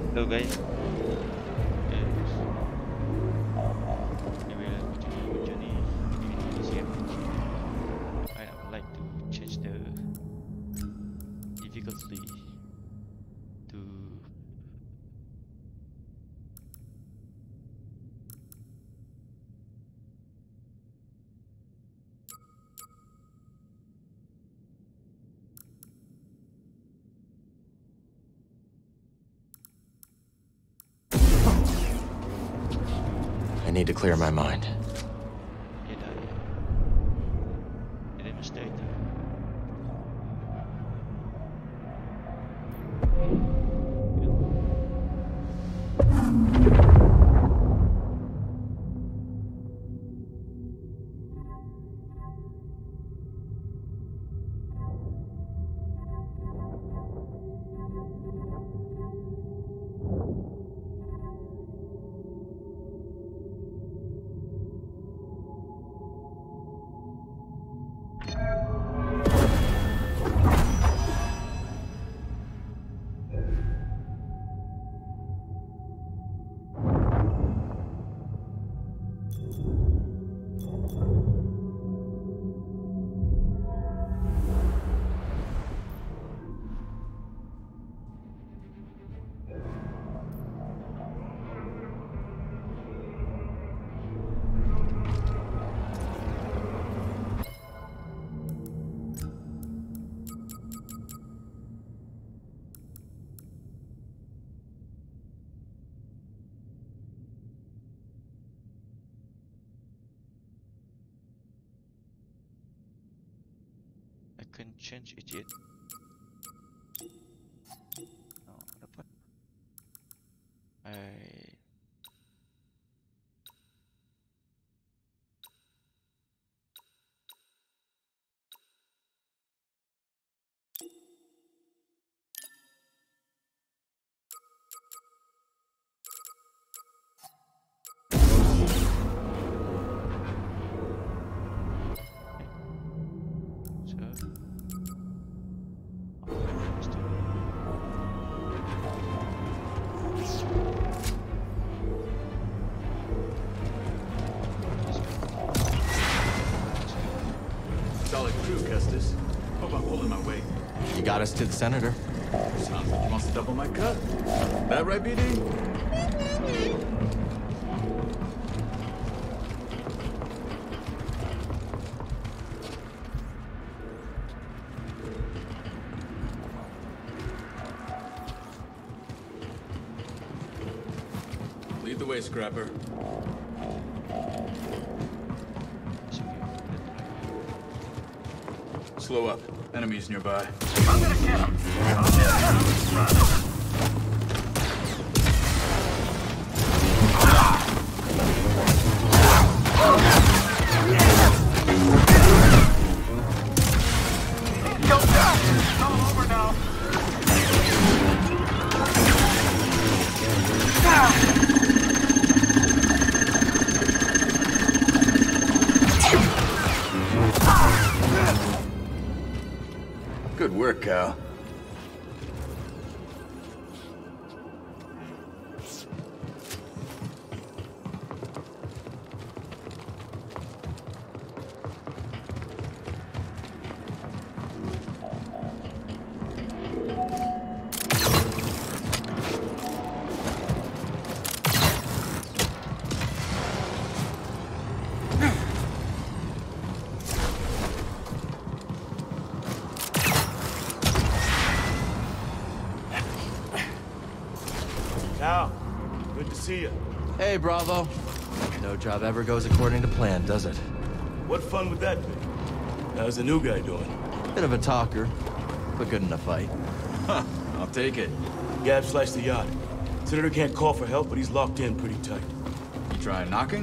Hello guys. Yes. I will continue journey in this game. I would like to change the difficulty to I need to clear my mind. Tidak mesti itu. I can change it yet. No, dapat. Solid crew, Custis. Hope I'm pulling my weight. You got us to the senator. Sounds like he wants to double my cut. That right, BD? Lead the way, Scrapper. Slow up. Enemies nearby. I'm gonna get him. It's all over now. Good work, Cal. Cal, good to see you. Hey, Bravo. No job ever goes according to plan, does it? What fun would that be? How's the new guy doing? Bit of a talker, but good in a fight. Huh, I'll take it. Gab sliced the yacht. Senator can't call for help, but he's locked in pretty tight. You trying knocking?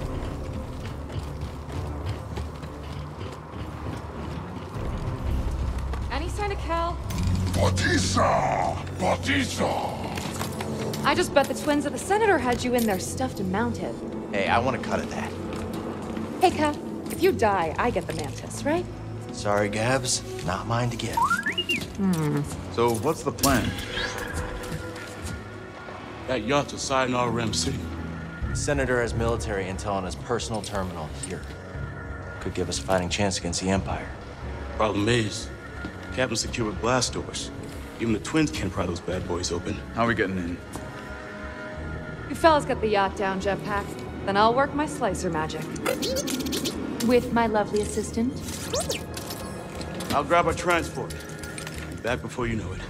Any sign of Cal? Bautista! Bautista! I just bet the twins of the Senator had you in there stuffed and mounted. Hey, I want a cut of that. Hey, Cal, if you die, I get the mantis, right? Sorry, Gabs. Not mine to give. So, what's the plan? That yacht's a site in RMC. The Senator has military intel on his personal terminal here. Could give us a fighting chance against the Empire. Problem is, Captain secured blast doors. Even the twins can't pry those bad boys open. How are we getting in? You fellas got the yacht down, Jetpack. Then I'll work my slicer magic. With my lovely assistant. I'll grab our transport. Be back before you know it.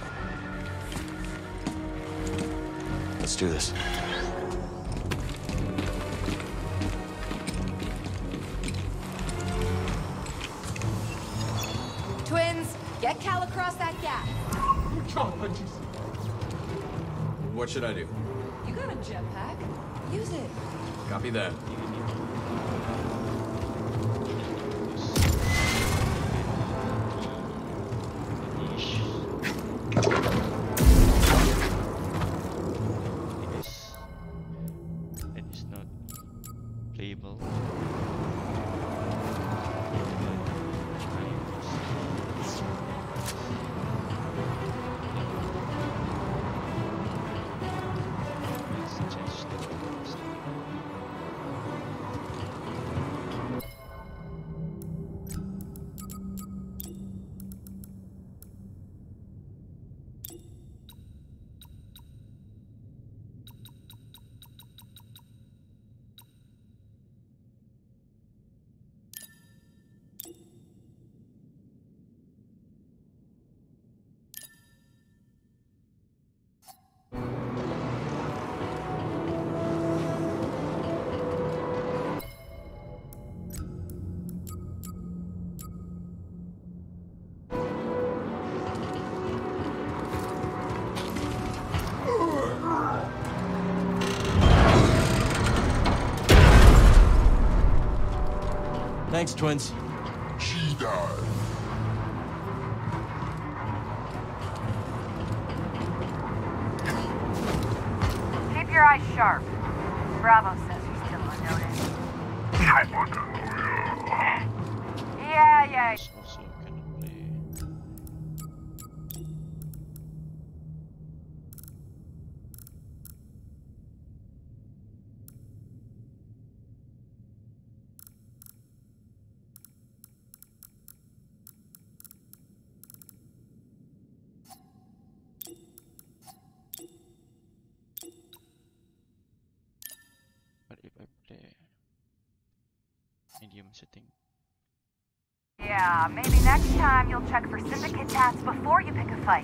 Let's do this. Twins, get Cal across that gap. What should I do? You got a jetpack. Use it. Copy that. It is not playable. Let's change the Thanks, twins. She died. Keep your eyes sharp. Bravo says you're still unnoticed. Yeah. also cannot play. But if I play medium setting, Yeah, maybe next time you'll check for syndicate tats before you pick a fight.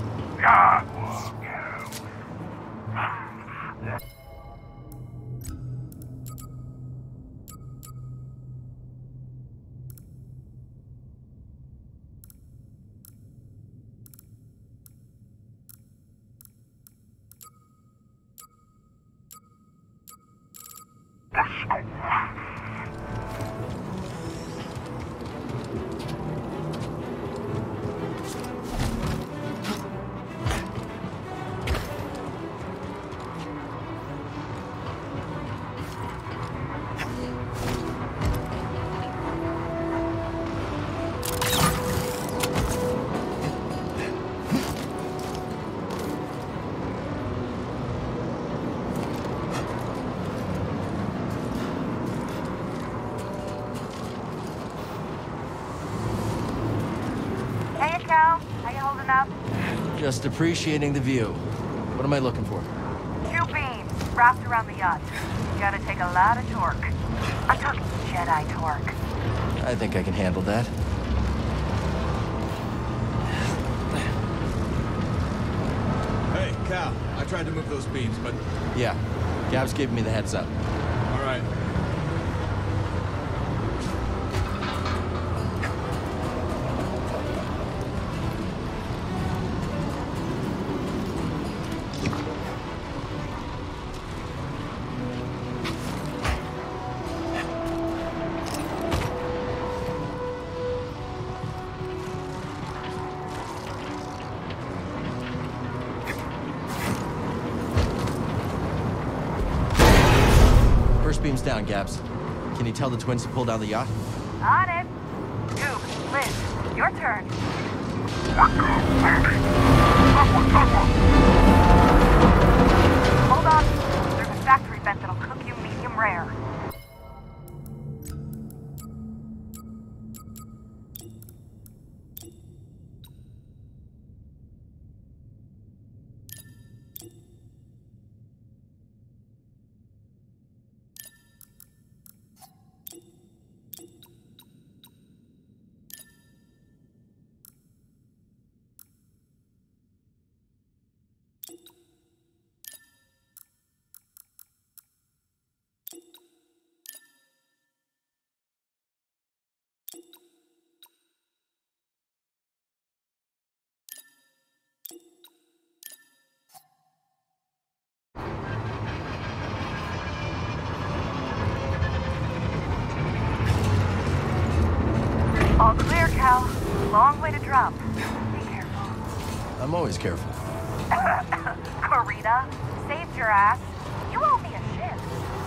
Hey, Cal. How you holding up? Just appreciating the view. What am I looking for? 2 beams wrapped around the yacht. You gotta take a lot of torque. I'm talking Jedi torque. I think I can handle that. Hey, Cal. I tried to move those beams, but... Yeah, Gab's giving me the heads up. All right. First beam's down, Gabs. Can you tell the twins to pull down the yacht? On it. Duke, Liz, your turn. Hold drop. Be careful. I'm always careful. Corita, saved your ass. You owe me a ship.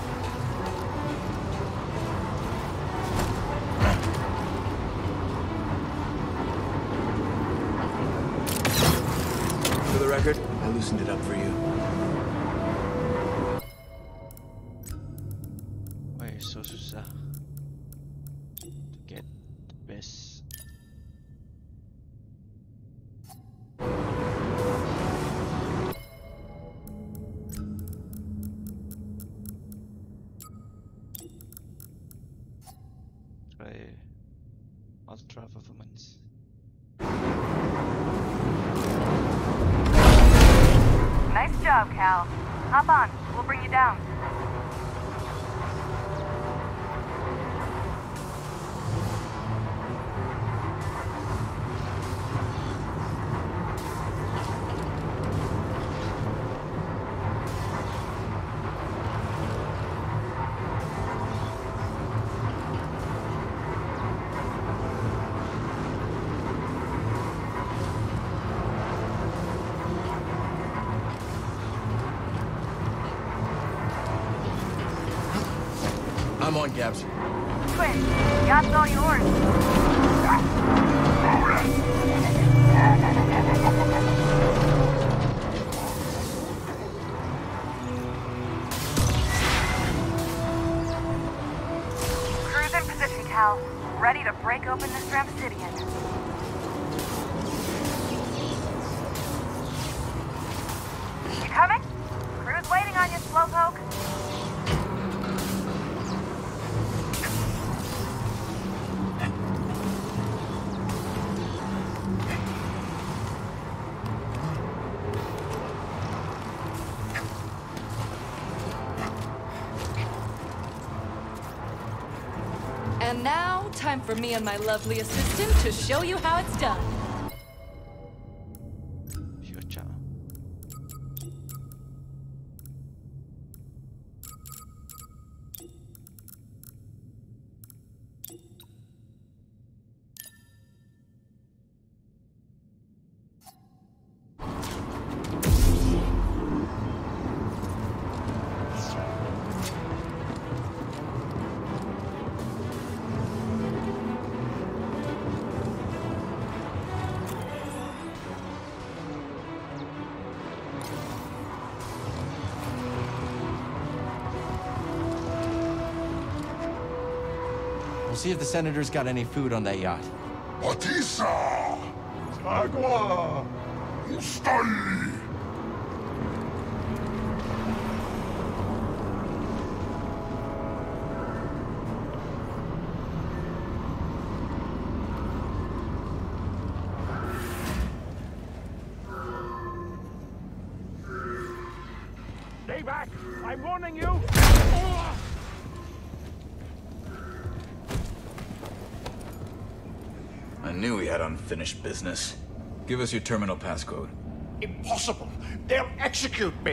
For the record, I loosened it up for you. Why is so susah to get the best? Try ultra performance. Nice job, Cal. Hop on. We'll bring you down. I'm on, Gabs. Twin, yacht's all yours. Cruise in position, Cal. Ready to break open this Ramsidian. You coming? Crew's waiting on you, Slowpoke. And now, time for me and my lovely assistant to show you how it's done. Future. We'll see if the Senator's got any food on that yacht. Batisa! Agua! Stay! Stay back! I'm warning you! I knew we had unfinished business. Give us your terminal passcode. Impossible! They'll execute me!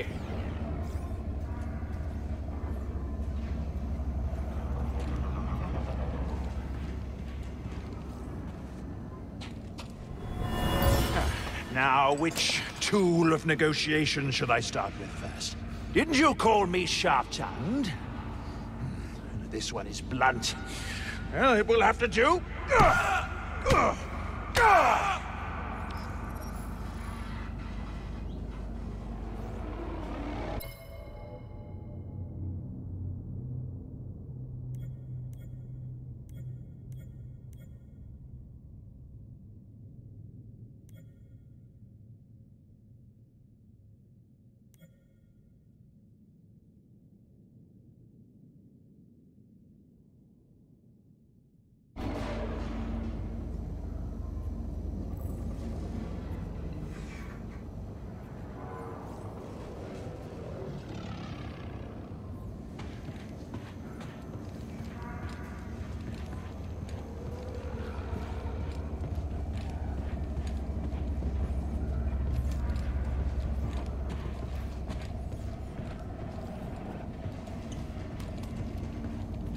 Now, which tool of negotiation should I start with first? Didn't you call me sharp-tongued? This one is blunt. Well, it will have to do.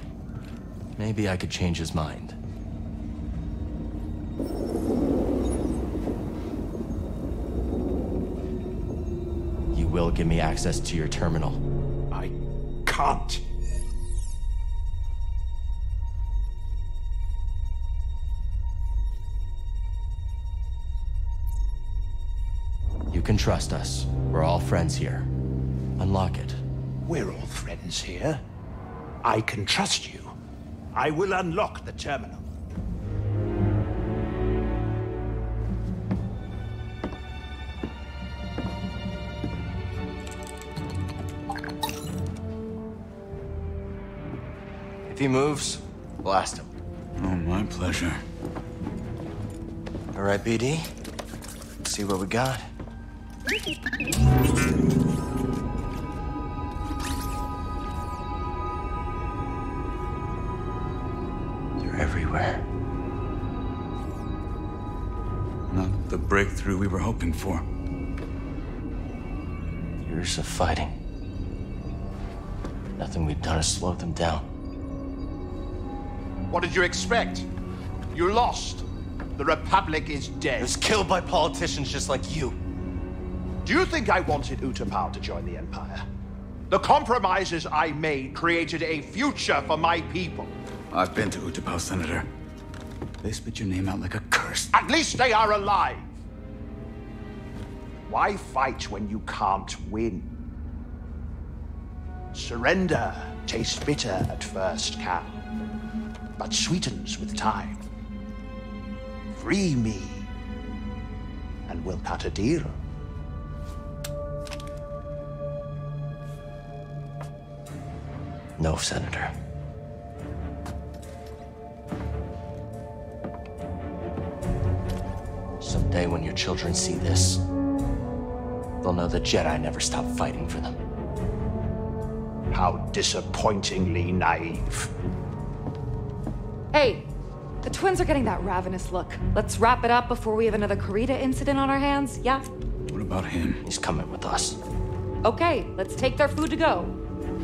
Maybe I could change his mind. will give me access to your terminal. I can't. You can trust us. We're all friends here. Unlock it. We're all friends here. I can trust you. I will unlock the terminal. If he moves, blast him. Oh, my pleasure. All right, BD. Let's see what we got. They're everywhere. Not the breakthrough we were hoping for. Years of fighting. Nothing we've done has slowed them down. What did you expect? You lost. The Republic is dead. It was killed by politicians just like you. Do you think I wanted Utapau to join the Empire? The compromises I made created a future for my people. I've been to Utapau, Senator. They spit your name out like a curse. At least they are alive. Why fight when you can't win? Surrender tastes bitter at first, Cal, but sweetens with time. Free me, and we'll cut a deal. No, Senator. Someday when your children see this, they'll know the Jedi never stopped fighting for them. How disappointingly naive. Hey, the twins are getting that ravenous look. Let's wrap it up before we have another Karita incident on our hands, yeah? What about him? He's coming with us. Okay, let's take their food to go.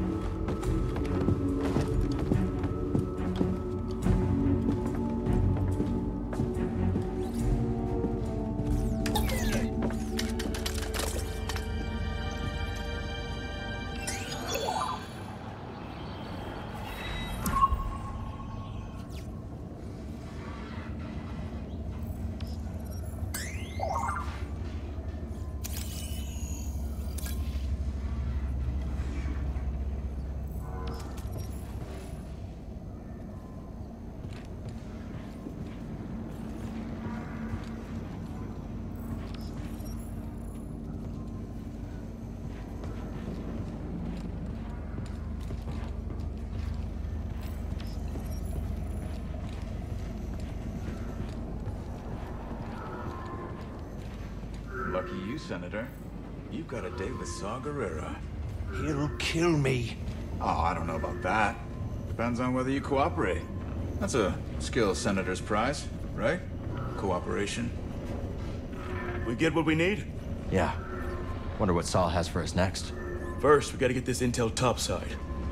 Lucky you, Senator. You've got a date with Saw Gerrera. He'll kill me. Oh, I don't know about that. Depends on whether you cooperate. That's a skill Senator's prize, right? Cooperation. We get what we need? Yeah. Wonder what Saul has for us next. First, we gotta get this intel topside.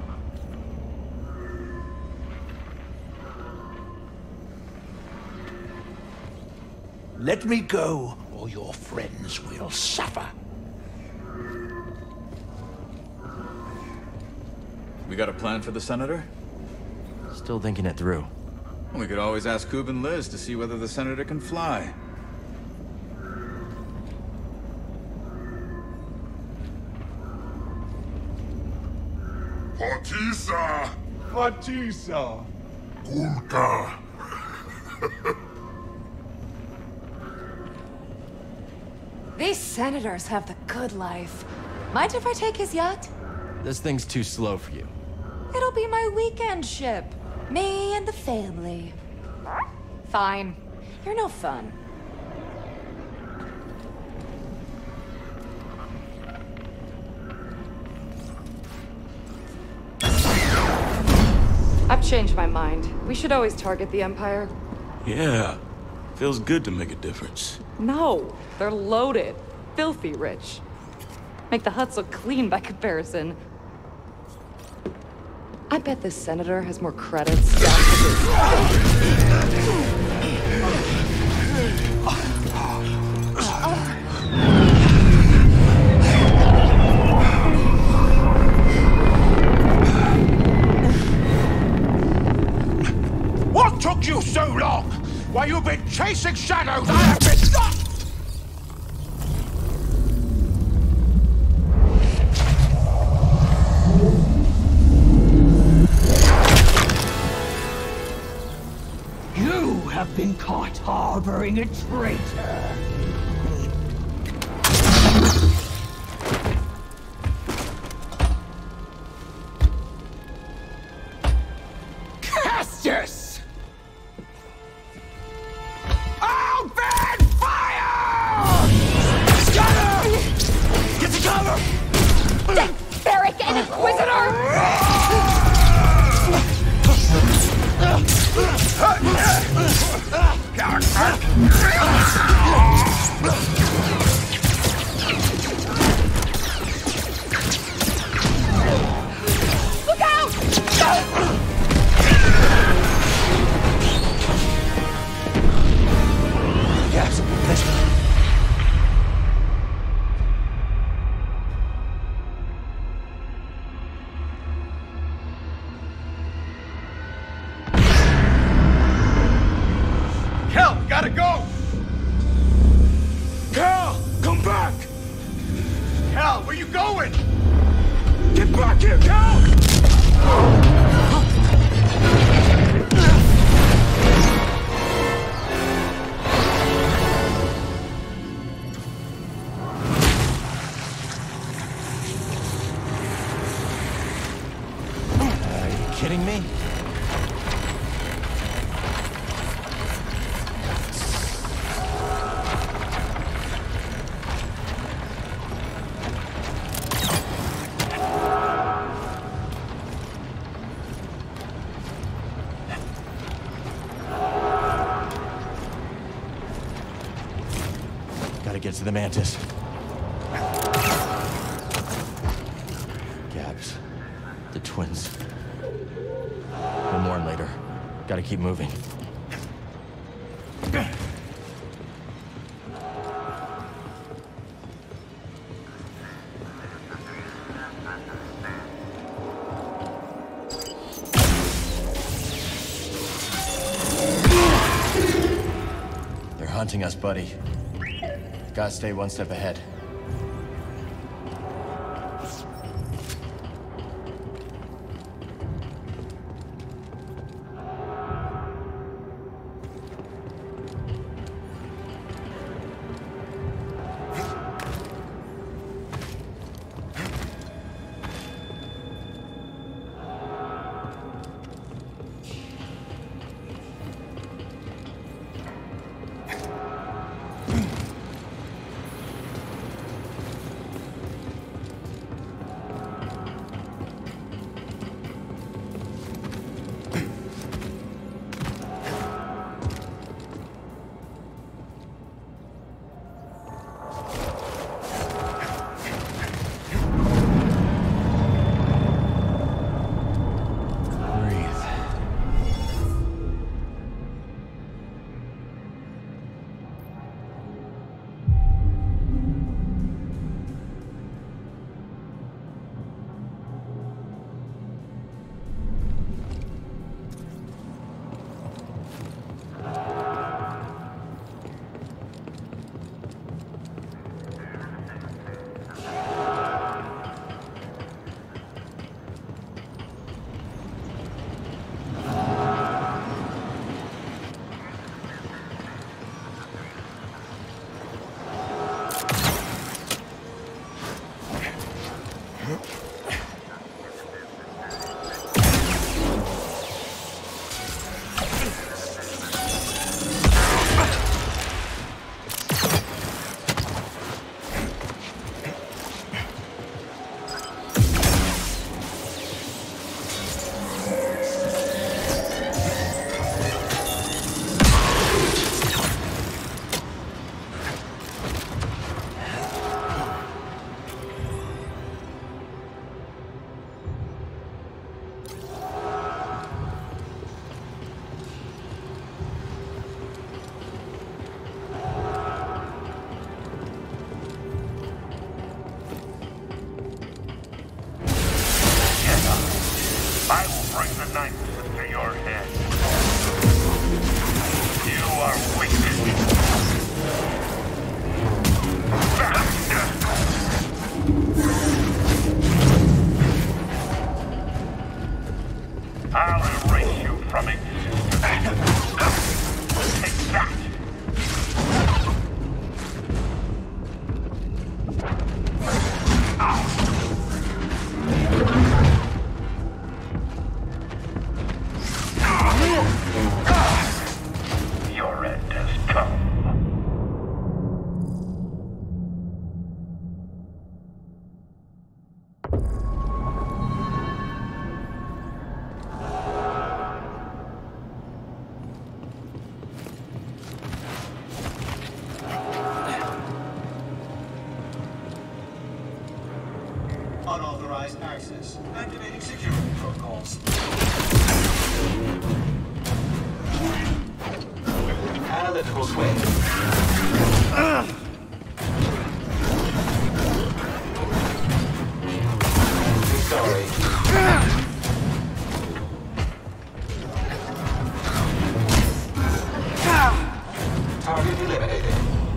Let me go, or your friends will suffer. We got a plan for the Senator? Still thinking it through. We could always ask Coob and Liz to see whether the Senator can fly. Partisa! Partisa! Kulka! These senators have the good life. Mind if I take his yacht? This thing's too slow for you. It'll be my weekend ship. Me and the family. Fine. You're no fun. I've changed my mind. We should always target the Empire. Yeah. Feels good to make a difference. No, they're loaded. Filthy rich. Make the huts look clean by comparison. I bet this senator has more credits. chasing shadows, I have been stopped! You have been caught harboring a traitor. Castus! Open fire! Scatter! Get to cover! Beric and Inquisitor! Look out! Yes, thanks. Cal, gotta go! Cal, come back! Cal, where you going? Get back here, Cal! Are you kidding me? Gotta get to the Mantis. Gabs. The twins. We'll mourn later. Gotta keep moving. They're hunting us, buddy. Gotta stay one step ahead. bring the knife to your head. You are weak. Unauthorized access. Activating security protocols. Analytical swing. Sorry. Target eliminated.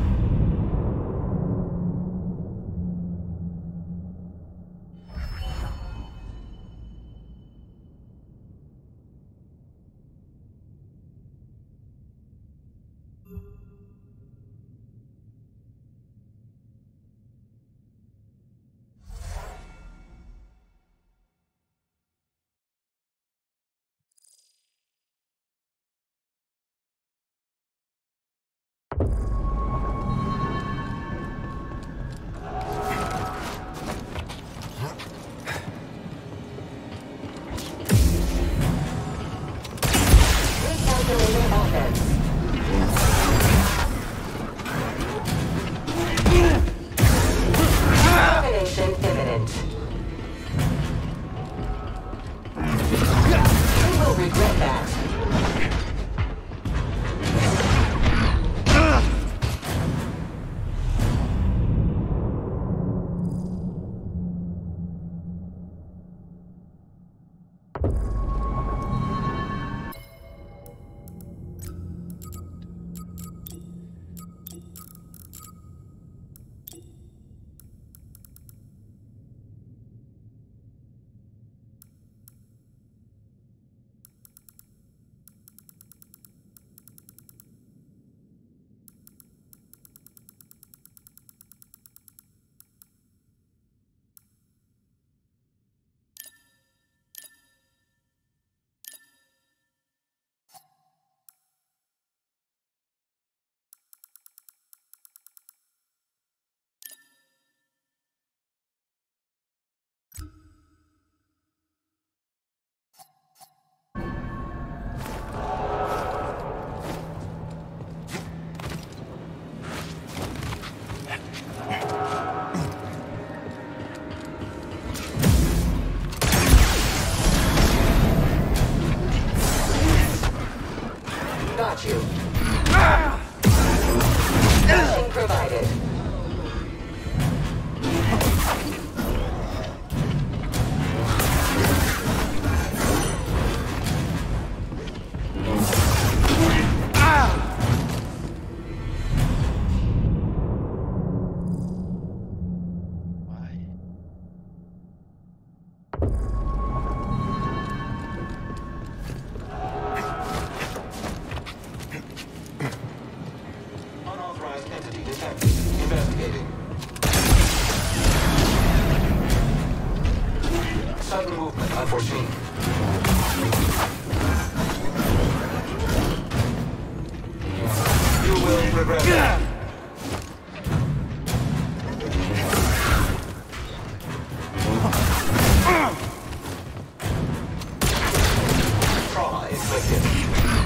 Got you. Nothing provided. Sudden movement unforeseen. You will regret that. Trauma inflicted.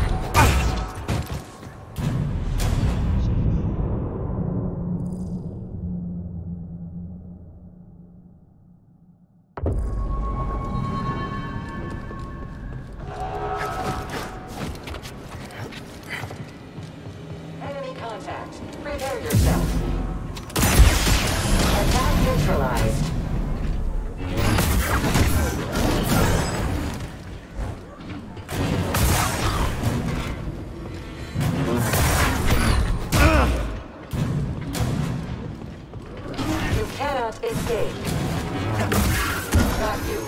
Prepare yourself. Attack neutralized. You cannot escape. Got you.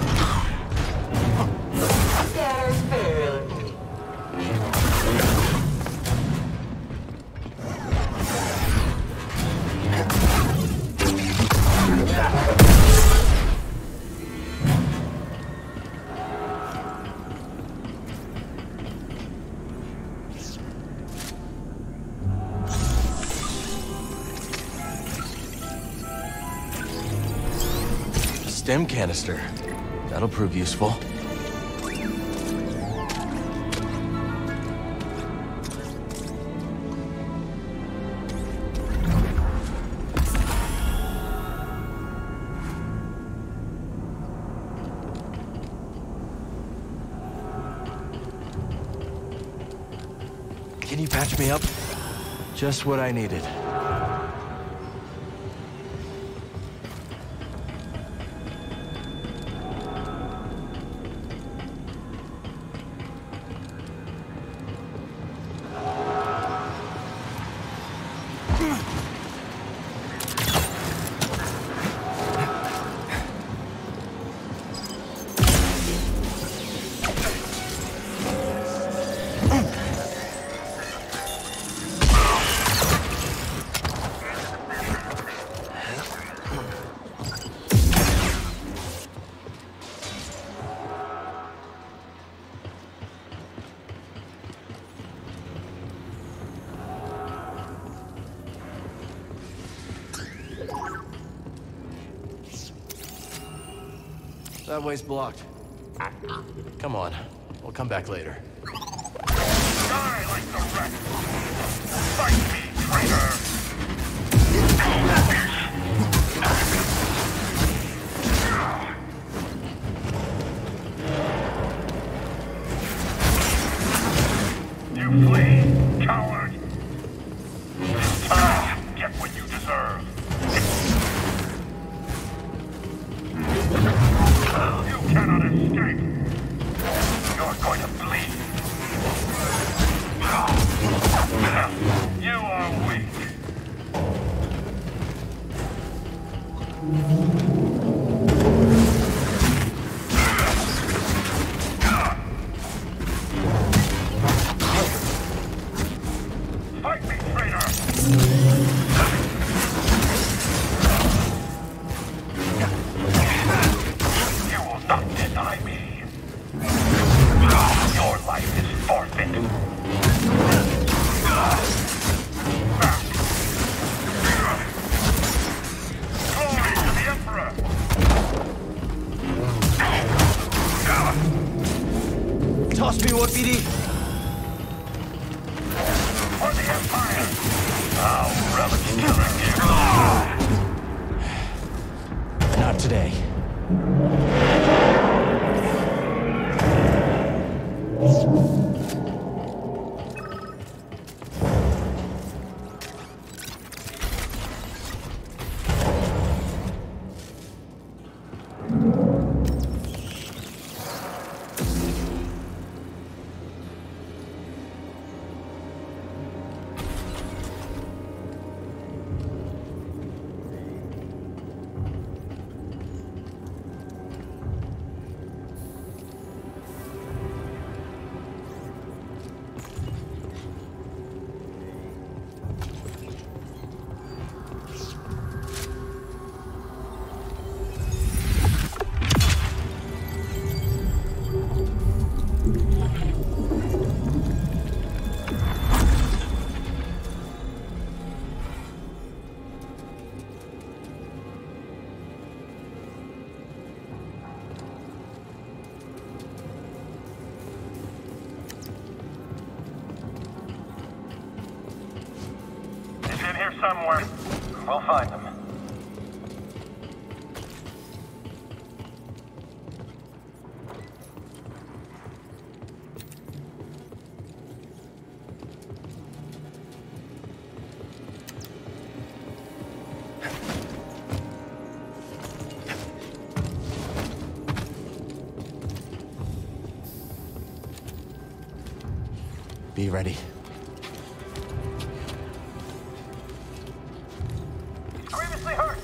Scatter failed. Stim canister. That'll prove useful. Can you patch me up? Just what I needed. That way's blocked. Come on, we'll come back later. Die like the rest! Fight me, traitor! You flee, coward! Get what you deserve! You cannot escape! You're going to bleed! You are weak! Fight me, traitor! You will not deny me. Your life is forfeit. Glory to the Emperor! Toss me one, BD! For the Empire! I'll relish killing you. Not today. He's in here somewhere. We'll find him. Be ready. Grievously hurt!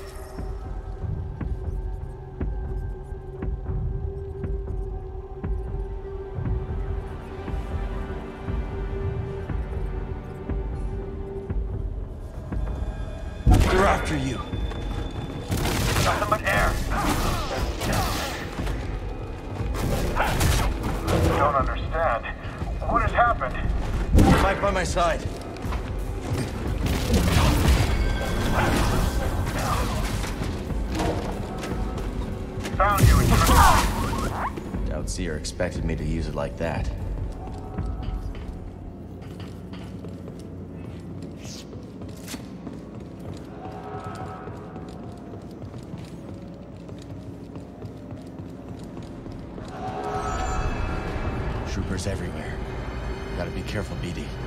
We're after you. Nothing but air. Don't understand. What has happened? Fight by my side. Found you in Doubt Seer expected me to use it like that. Troopers everywhere. Gotta be careful, BD.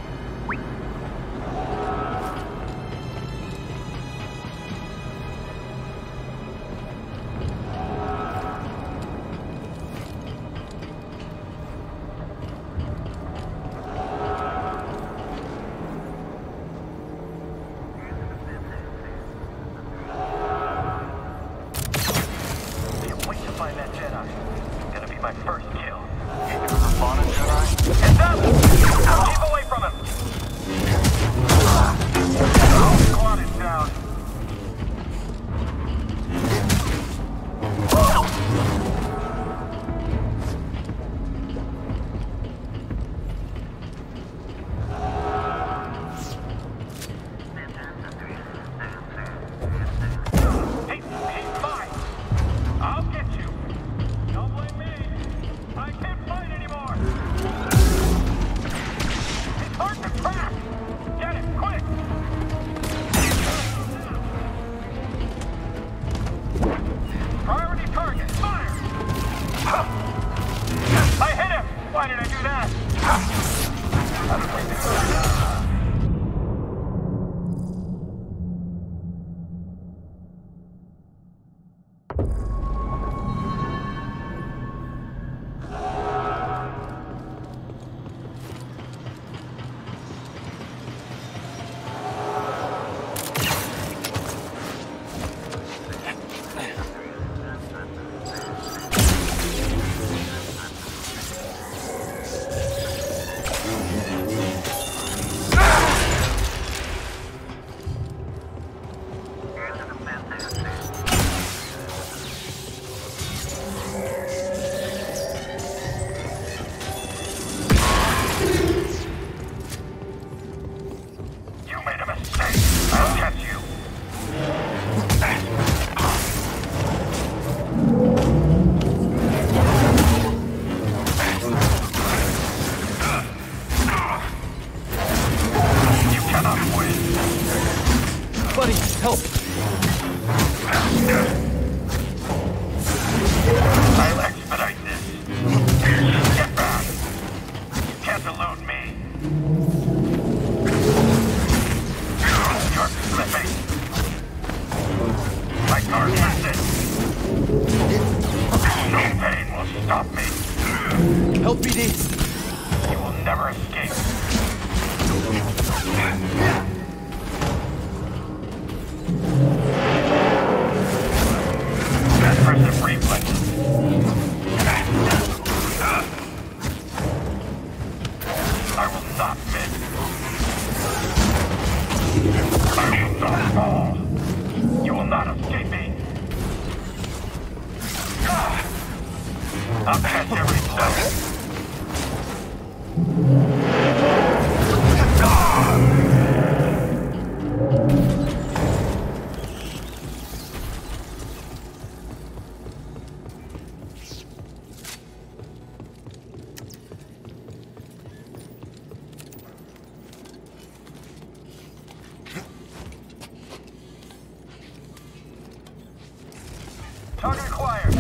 Target acquired.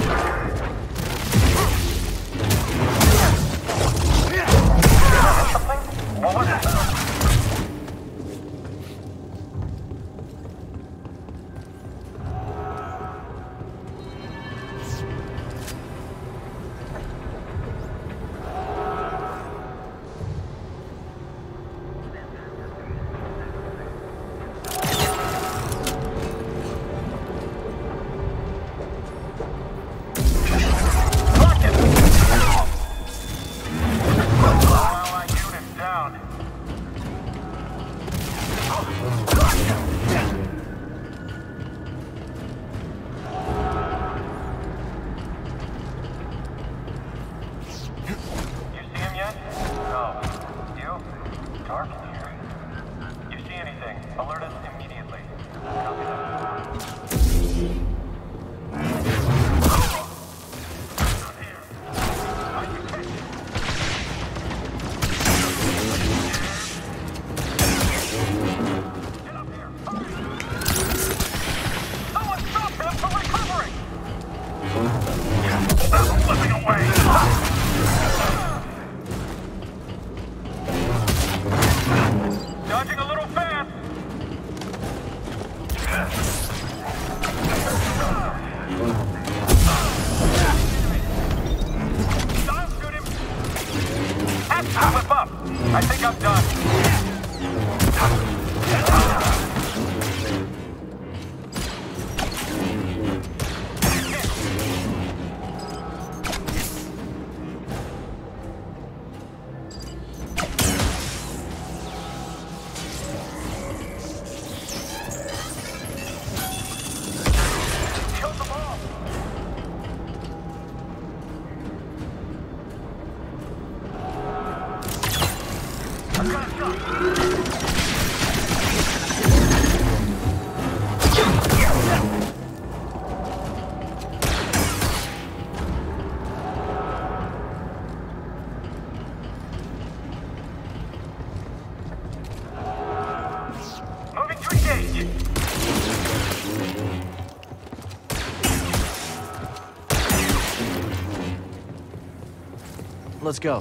Something? What was it? Don't shoot him! Flip up! I think I'm done. Moving to engage. Let's go.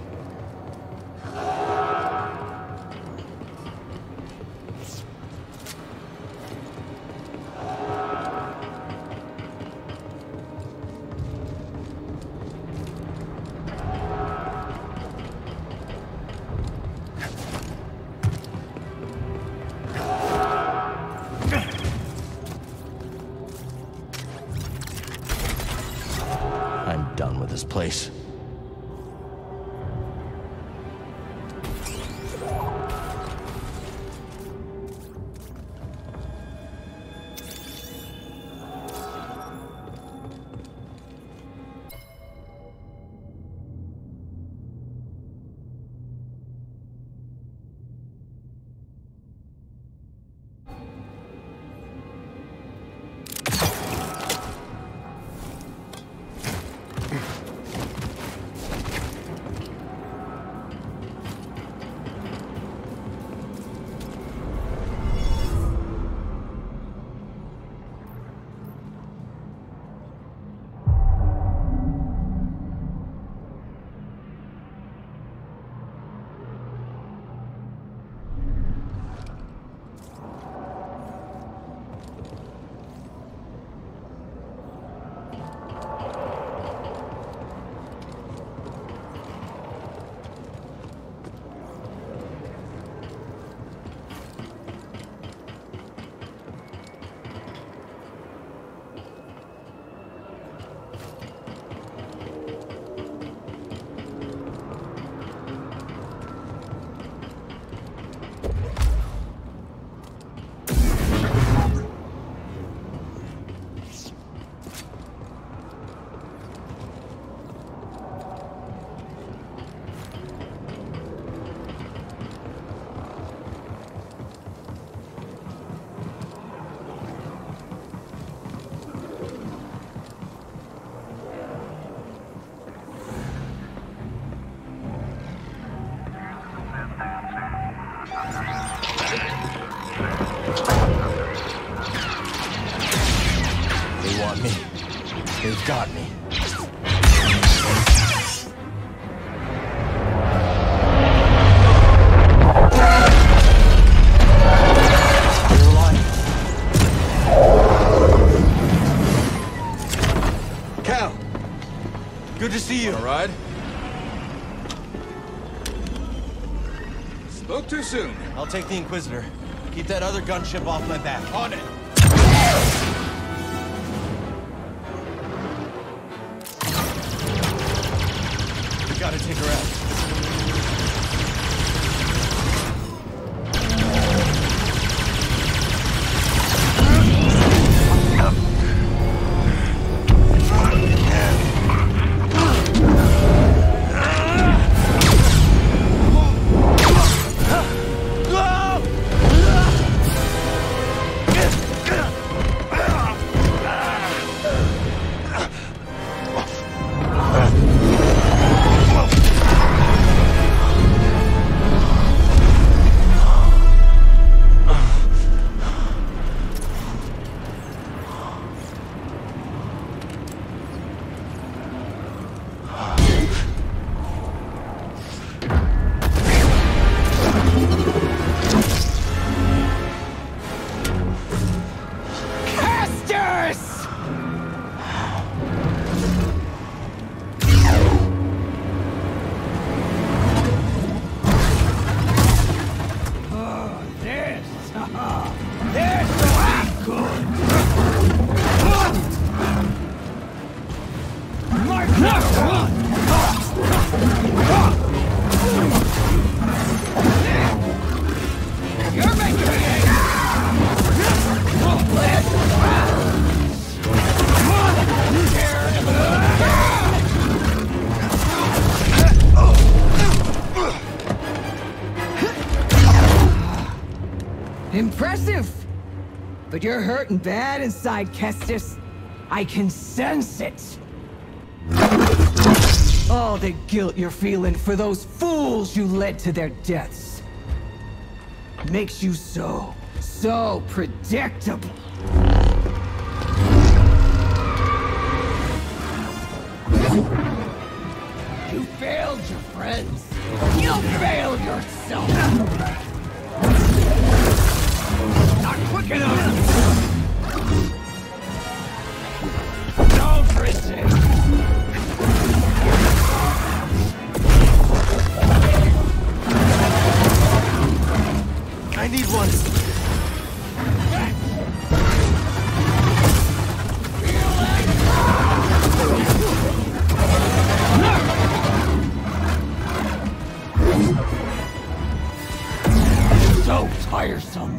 I'm done with this place. They want me. They've got me. You're alive. Cal! Good to see you. All right? Spoke too soon. I'll take the Inquisitor. Keep that other gunship off my back. On it. We gotta take her out. Impressive! But you're hurting bad inside, Kestis. I can sense it. All the guilt you're feeling for those fools you led to their deaths makes you so predictable. You failed your friends. You failed yourself. Not quick enough. Don't resist. I need one. So tiresome.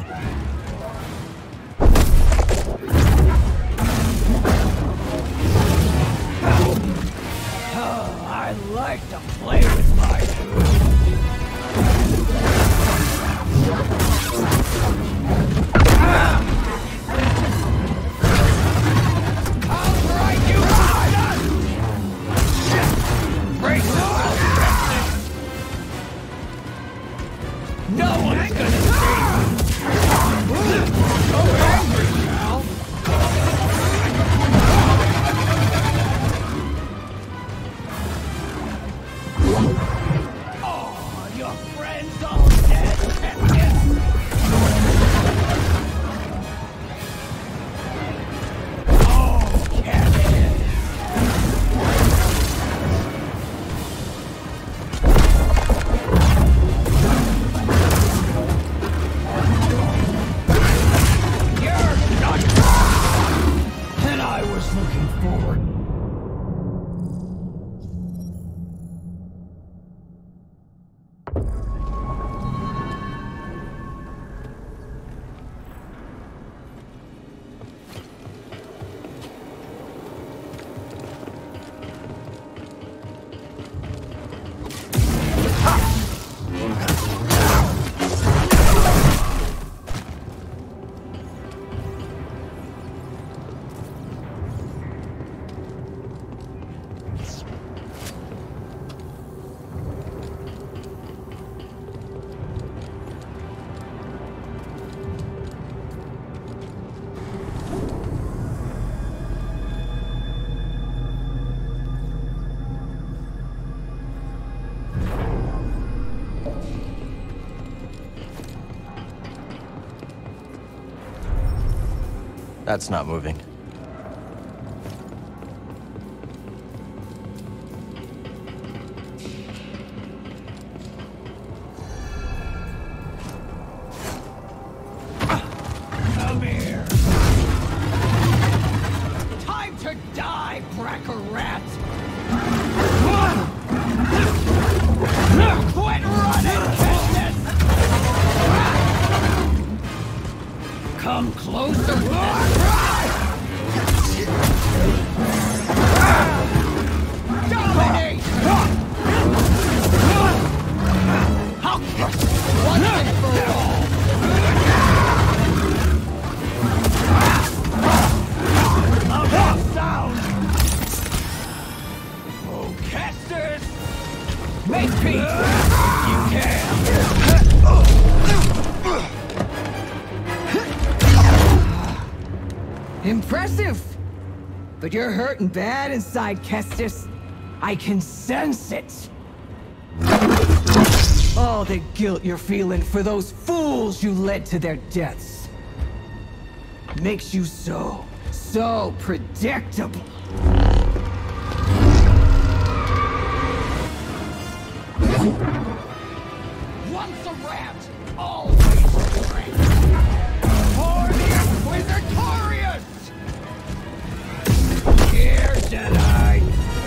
Oh, I like to play with my food. I'll strike you hard! Break the justice! No one's gonna save me! So angry now! Oh, your friends all dead, Kestis! Oh, Kestis! You're not than I was looking forward. That's not moving. Come here. Time to die, Bracker Rat. Quit running, Kestis! Come closer. Dominate! How once and for all. Love that sound! Oh, Kestis! Make peace! You can! Impressive! But you're hurting bad inside, Kestis. I can sense it. All the guilt you're feeling for those fools you led to their deaths makes you so predictable. Once a rat, always a rat. For the Inquisitorius! Here, Jedi!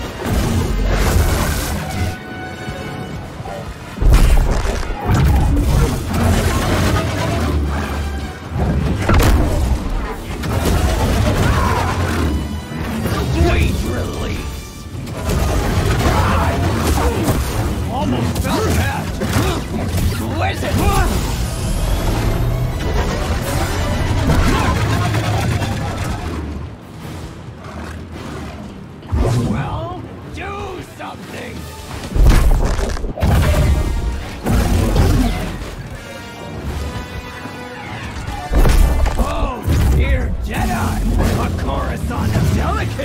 Sweet release! Almost felt that! Exquisite!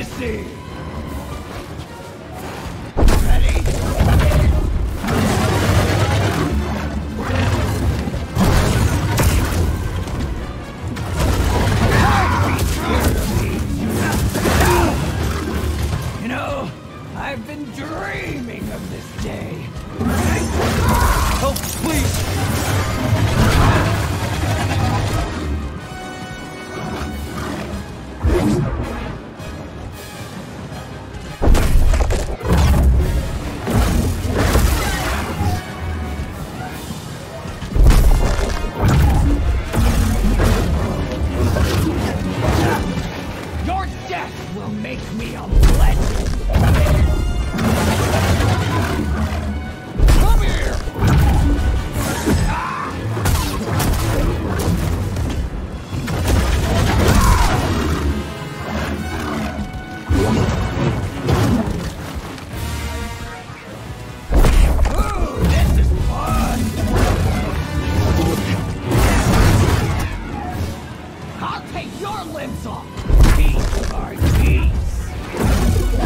see. Ready? You know, I've been dreaming of this day. Help, please! Your death will make me a legend. Come here! Ooh, this is fun! I'll take your limbs off! Piece by piece!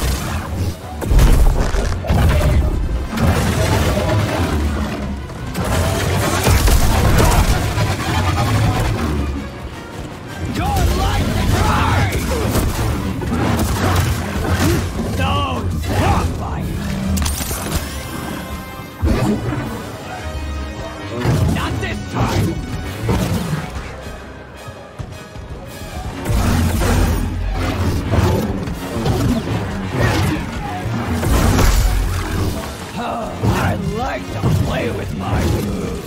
Your life is mine! Don't stand by it! Not this time! I like to play with my food.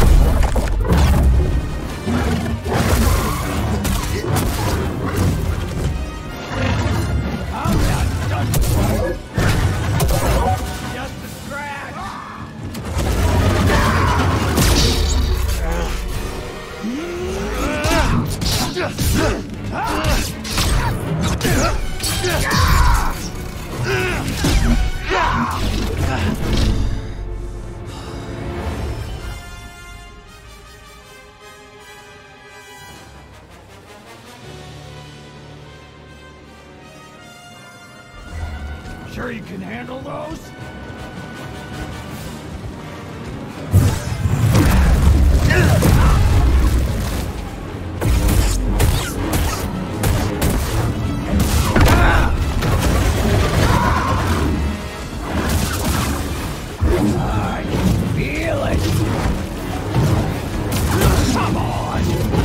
I'm not done with you. Just a scratch. Sure you can handle those? I can feel it. Come on.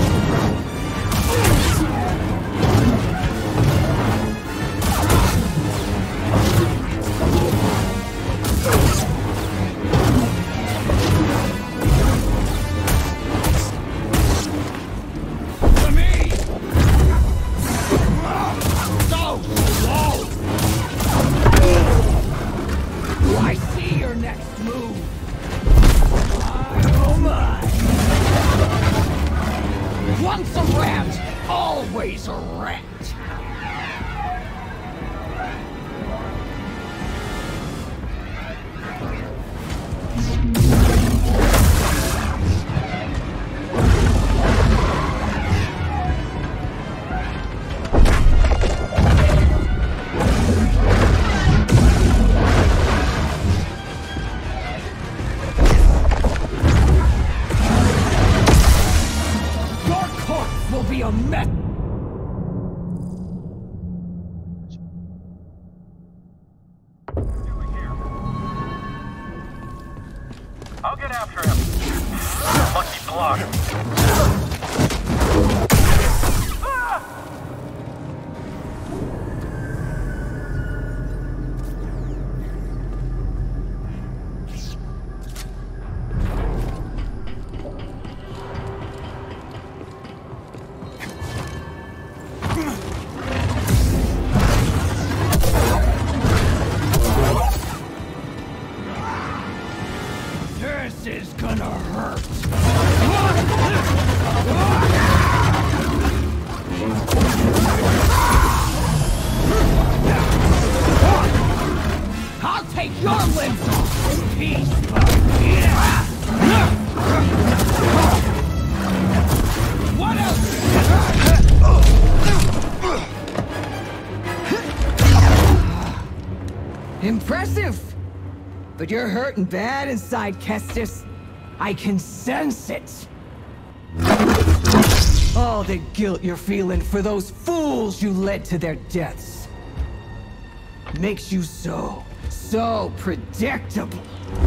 To me. So slow. I see your next move. Oh my. Once a rat, always a rat. Your corpse will be a mess. I'll get after him. Lucky block. This is gonna hurt. I'll take your limbs off, piece by piece. What else? Impressive! But you're hurting bad inside, Kestis. I can sense it. All the guilt you're feeling for those fools you led to their deaths makes you so predictable.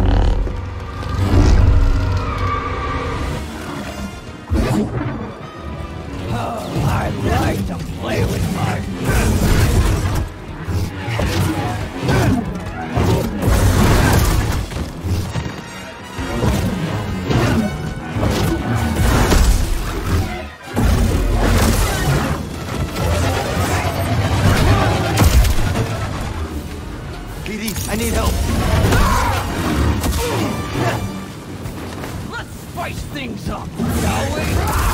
Oh, I like to play with my... BD, I need help. Let's spice things up, shall we?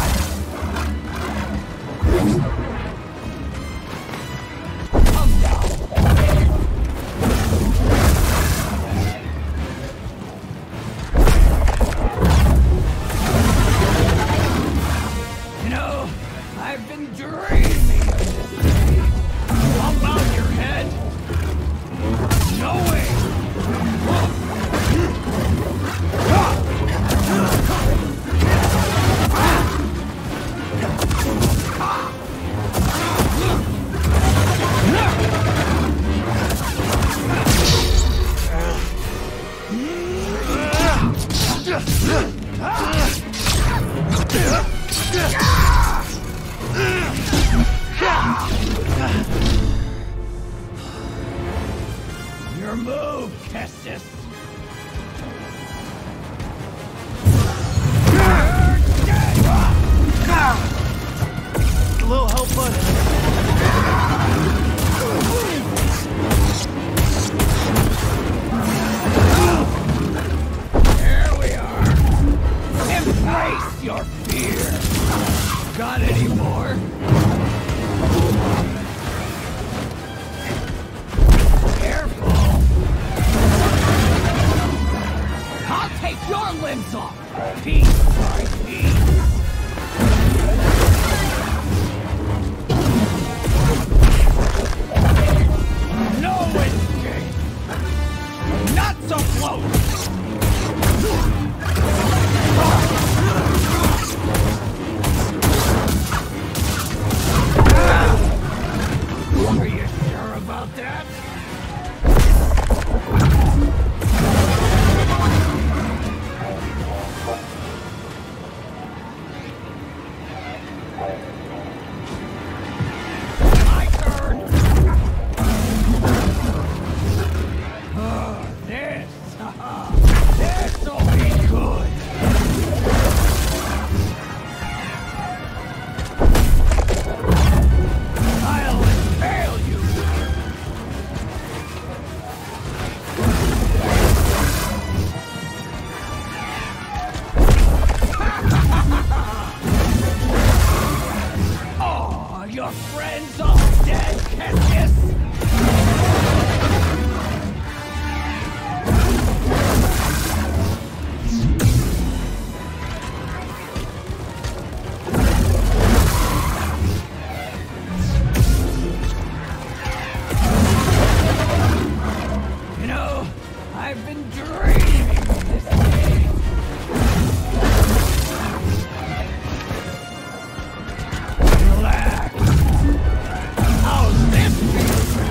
Your move, Kestis! A little help, bud. There we are. Embrace your fear. Got any more? Careful. I'll take your limbs off. Piece by piece. No escape! Not so close! Are you sure about that? My turn! This'll be good. I'll impale you. Oh, your friends all dead, Kestis. You know, I've been dreaming of this day. Relax. How's this feel?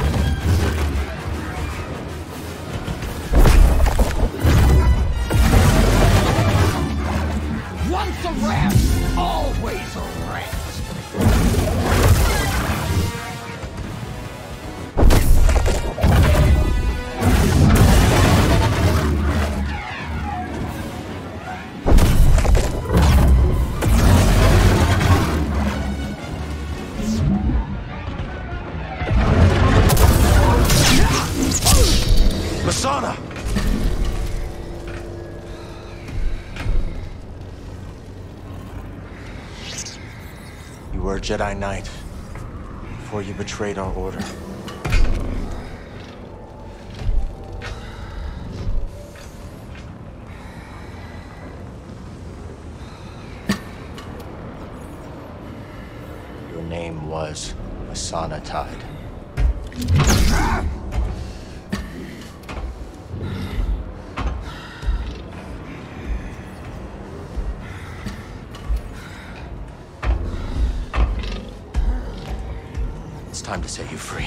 Once a rat, always a rat. Masana! You were a Jedi Knight before you betrayed our order. Your name was Masana Tide. to set you free.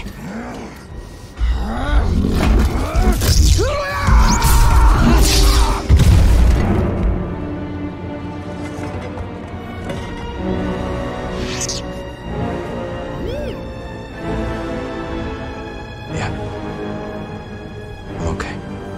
Yeah. I'm okay.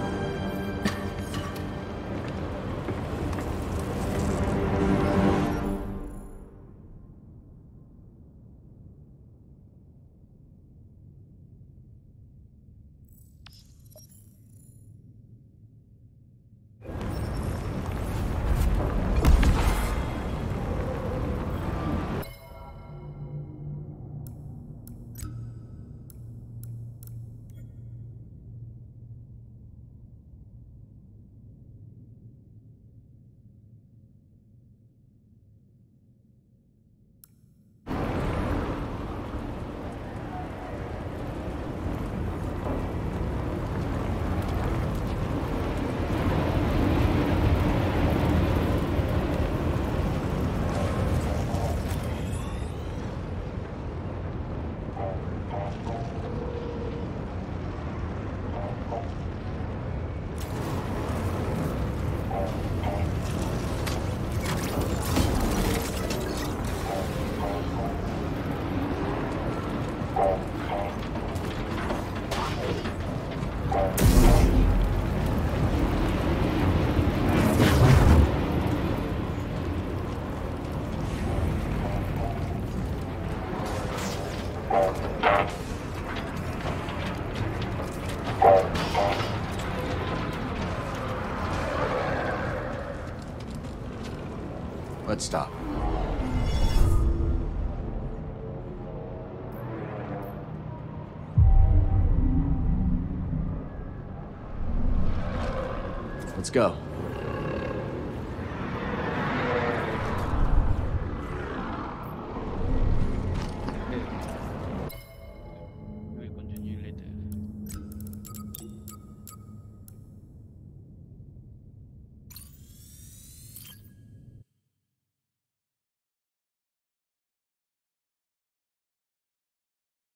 Let's stop. Let's go.